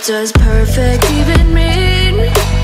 does perfect even mean?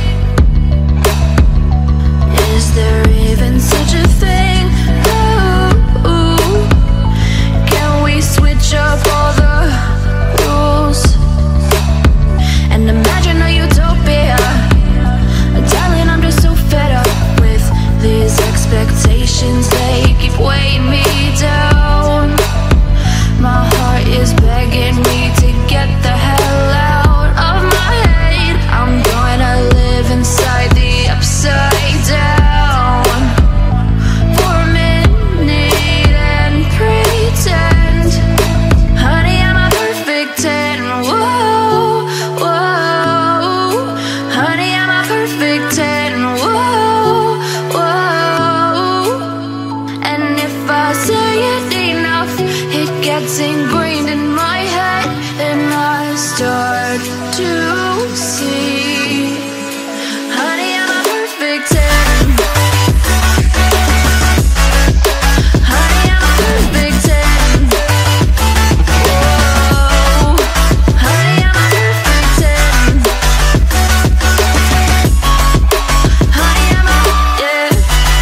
Is there even such a thing? Ooh, can we switch up all the rules and imagine a utopia? Darling, I'm just so fed up with these expectations. They keep weighing me down. My heart is begging me to get the hell out of my head. I'm gonna live inside the upside down for a minute and pretend, honey, I'm a perfect 10. Whoa, whoa, honey, I'm a perfect 10. Whoa, whoa, and if I say it enough, it gets ingrained in my head, and I start to see, honey, I'm a perfect 10. Honey, I'm a perfect 10. Whoa, honey, I'm a perfect 10. Honey, I'm a, yeah.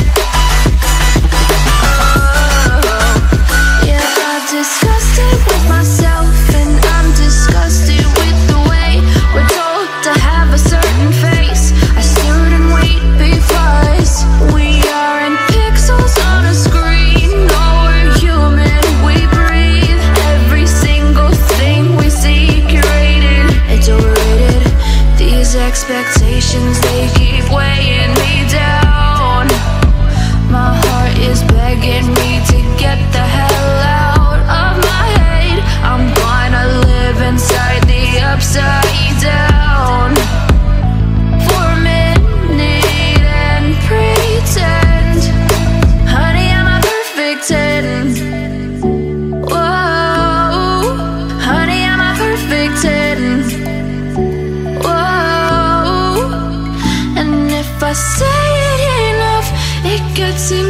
Yeah, I've discussed it with myself, and I'm disgusted with the way we're told to have a certain face, a certain weight, because we aren't pixels on a screen. No, we're human, we breathe. Every single thing we see curated, it's overrated. These expectations, they keep weighing me down. My heart is begging me to get the hell out of my head. I'm gonna live inside the upside down for a minute and pretend, honey, I'm a perfect 10. Whoa, honey, I'm a perfect 10. Whoa, and if I say it enough, it gets in